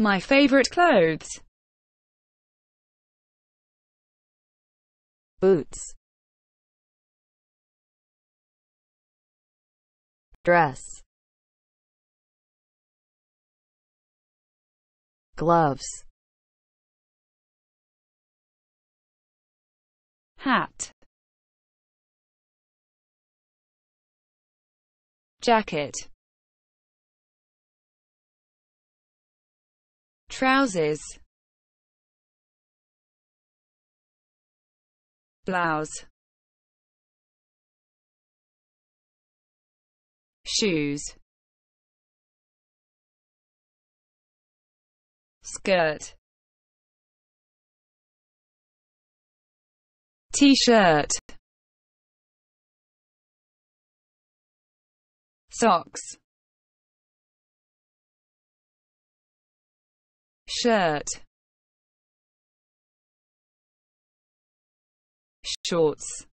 My favorite clothes. Boots. Dress. Gloves. Hat. Jacket. Trousers. Blouse. Shoes. Skirt. T-shirt. Socks. Shirt. Shorts.